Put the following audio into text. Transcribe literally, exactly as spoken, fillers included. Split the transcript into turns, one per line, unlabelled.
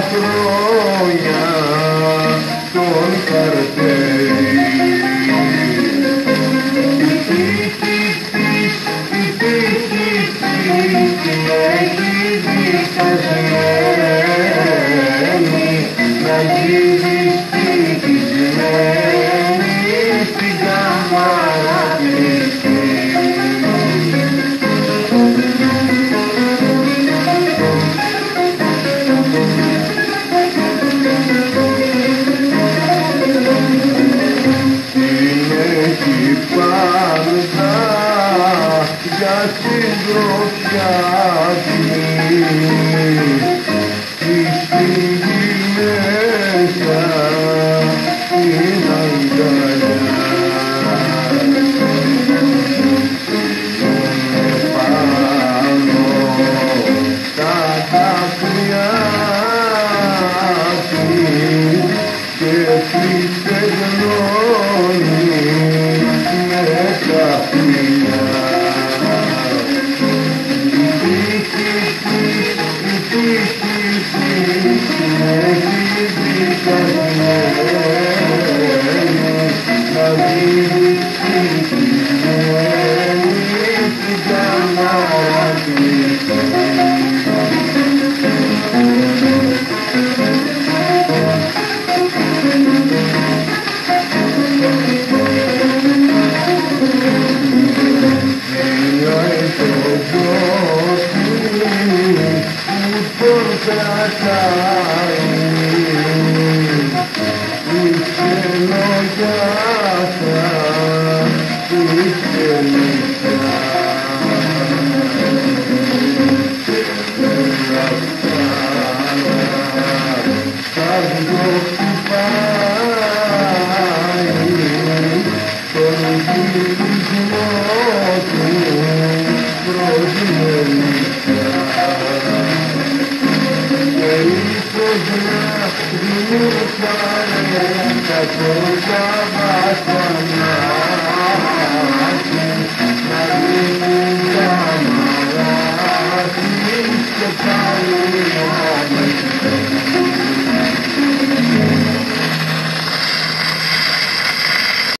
χρόνια τον καρτέρι. Η τύχη της, η τύχη της την έχει δικασμένη να γίνει στοιχισμένη στην κάμαρα κλειστή. Πάντα για συντροφιά της στη στιγμή μέσα στην αγκαλιά. Πάνω στα δάκρυα της και τη στεγνώνει με τα φιλιά. Η τύχη της, η τύχη της την έχει δικασμένη να γίνει στοιχισμένη στην κάμαρα κλειστή. Τον κρατάει η ξενογιάσα, η ξενικά τα δυο χτυπάει τον γυρισμό του προσμελικά. Ίσως να δημιουργάνε τα τόσα βασανά